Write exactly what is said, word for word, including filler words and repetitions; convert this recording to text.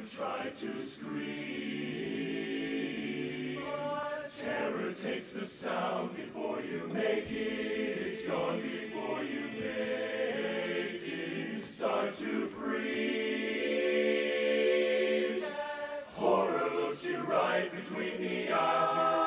try to scream. Terror takes the sound before you make it. It's gone before you make it. You start to freeze. Horror looks you right between the eyes.